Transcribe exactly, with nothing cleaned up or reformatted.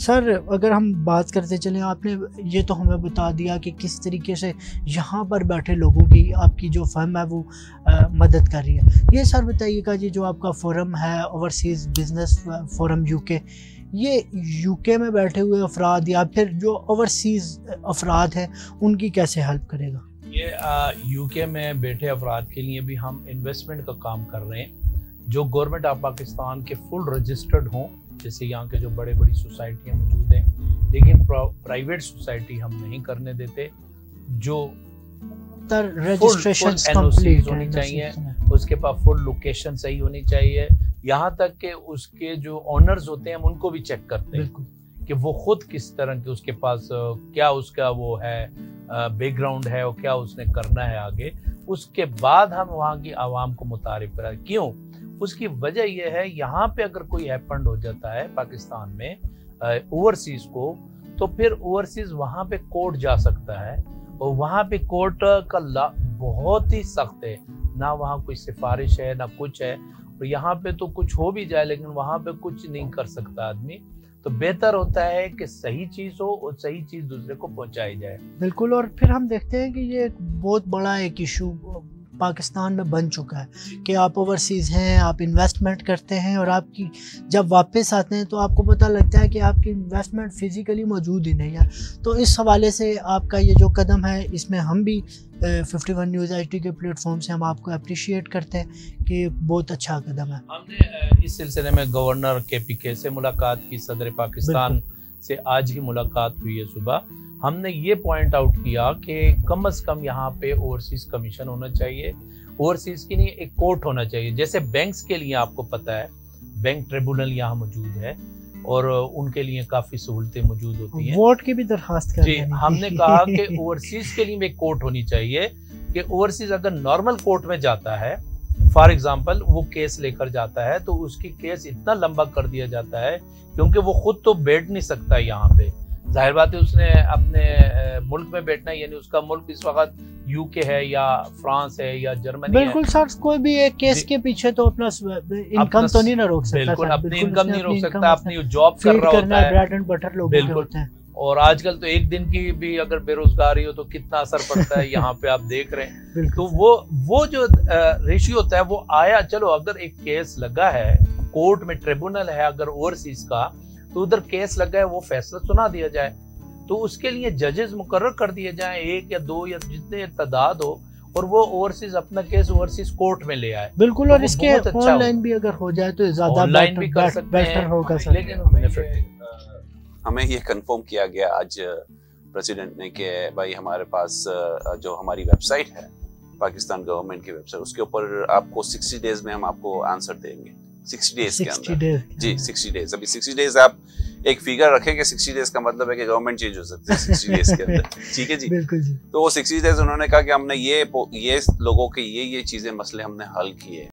سر اگر ہم بات کرتے چلیں، آپ نے یہ تو ہمیں بتا دیا کہ کس طریقے سے یہاں پر بیٹھے لوگوں کی آپ کی جو فرم ہے وہ مدد کر رہی ہے۔ یہ سر بتائیے گا جی، جو آپ کا فورم ہے اوورسیز بزنس فورم یو کے، یہ یو کے میں بیٹھے ہوئے افراد یا پھر جو اوورسیز افراد ہیں ان کی کیسے ہیلپ کرے گا؟ یہ یو کے میں بیٹھے افراد کے لیے بھی ہم انویسٹمنٹ کا کام کر رہے ہیں، جو گورنمنٹ آف پاکستان کے فل رجسٹرڈ ہوں، جیسے یہاں کے جو بڑے بڑی سوسائٹیاں موجود ہیں، لیکن پرائیویٹ سوسائٹی ہم نہیں کرنے دیتے، جو رجسٹریشن کمپلیٹ ہونی چاہیے، اس کے پاس فل لوکیشن صحیح ہونی چاہیے، یہاں تک کہ اس کے جو اونرز ہوتے ہیں ہم ان کو بھی چیک کرتے ہیں کہ وہ خود کس طرح کے، اس کے پاس کیا اس کا وہ ہے بیک گراؤنڈ ہے اور کیا اس نے کرنا ہے آگے، اس کے بعد ہم وہاں کی عوام کو متعارف کرائیں۔ کیوں؟ اس کی وجہ یہ ہے، یہاں پہ اگر کوئی ہیپنڈ ہو جاتا ہے پاکستان میں اوورسیز کو، تو پھر اوورسیز وہاں پہ کورٹ جا سکتا ہے، اور وہاں پہ کورٹ کا لا بہت ہی سخت ہے، نہ وہاں کوئی سفارش ہے نہ کچھ ہے، اور یہاں پہ تو کچھ ہو بھی جائے لیکن وہاں پہ کچھ نہیں کر سکتا آدمی۔ تو بہتر ہوتا ہے کہ صحیح چیز ہو اور صحیح چیز دوسرے کو پہنچائی جائے۔ بالکل، اور پھر ہم دیکھتے ہیں کہ یہ ایک بہت بڑا ایک ایشو پاکستان میں بن چکا ہے کہ آپ اوورسیز ہیں، آپ انویسٹمنٹ کرتے ہیں، اور آپ کی جب واپس آتے ہیں تو آپ کو پتہ لگتا ہے کہ آپ کی انویسٹمنٹ فزیکلی موجود ہی نہیں ہے۔ تو اس حوالے سے آپ کا یہ جو قدم ہے، اس میں ہم بھی ففٹی ون نیوز ایچ ڈی کے پلیٹ فارم سے ہم آپ کو اپریشیٹ کرتے ہیں کہ بہت اچھا قدم ہے۔ ہم نے اس سلسلے میں گورنر کے پی کے سے ملاقات کی، صدر پاکستان سے آج ہی ملاقات ہوئی ہے صبح۔ ہم نے یہ پوائنٹ آؤٹ کیا کہ کم از کم یہاں پہ اوورسیز کمیشن ہونا چاہیے، اوورسیز کے لیے ایک کورٹ ہونا چاہیے، جیسے بینکس کے لیے آپ کو پتہ ہے بینک ٹریبونل یہاں موجود ہے، اور ان کے لیے کافی سہولتیں موجود ہوتی ہیں۔ ووٹ کی بھی درخواست کر جی، ہم نے کہا کہ اوورسیز کے لیے ایک کورٹ ہونی چاہیے، کہ اوورسیز اگر نارمل کورٹ میں جاتا ہے، فار ایگزامپل وہ کیس لے کر جاتا ہے، تو اس کی کیس اتنا لمبا کر دیا جاتا ہے کیونکہ وہ خود تو بیٹھ نہیں سکتا یہاں پہ، ظاہر بات ہے اس نے اپنے ملک میں بیٹھنا ہے، یعنی اس کا ملک اس وقت یو کے ہے یا فرانس ہے یا جرمنی ہے۔ بالکل سر، کوئی بھی ایک کیس کے پیچھے تو اپنا انکم تو نہیں نہ روک سکتا، بالکل اپنی انکم نہیں روک سکتا، اپنی جاب کر رہا ہوتا ہے، بریڈ اینڈ بٹر لوگوں کے ہوتے ہیں، اور آج کل تو ایک دن کی بھی اگر بے روزگاری ہو تو کتنا اثر پڑتا ہے، یہاں پہ آپ دیکھ رہے ہیں۔ تو وہ وہ جو ریشیو ہوتا ہے وہ آیا، چلو اگر ایک کیس لگا ہے کورٹ میں، ٹریبونل ہے اگر اوورسیز کا، تو ادھر کیس لگا ہے، وہ فیصلہ سنا دیا جائے، تو اس کے لیے ججز مقرر کر دیے جائیں، ایک یا دو یا جتنے تعداد ہو، اور وہ اوورسیز اپنا کیس اوورسیز کورٹ میں لے آئے۔ بالکل، اور اس کے آن لائن بھی اگر ہو جائے تو زیادہ بیٹر ہوگا سر۔ لیکن ہمیں یہ کنفرم کیا گیا آج پریزیڈنٹ نے کہ بھائی ہمارے پاس جو ہماری ویب سائٹ ہے پاکستان گورنمنٹ کی ویب سائٹ، اس کے اوپر آپ کو سکسٹی ڈیز میں ہم آپ کو آنسر دیں گے، سکسٹی ڈیز کے اندر۔ جی سکسٹی ڈیز، ابھی سکسٹی ڈیز آپ ایک فیگر رکھیں کہ سکسٹی ڈیز کا مطلب ہے کہ گورنمنٹ چینج ہو سکتی ہے سکسٹی ڈیز کے اندر، ٹھیک ہے جی۔ تو وہ سکسٹی ڈیز انہوں نے کہا کہ ہم نے یہ یہ لوگوں کے یہ یہ چیزیں مسئلے ہم نے حل کیے۔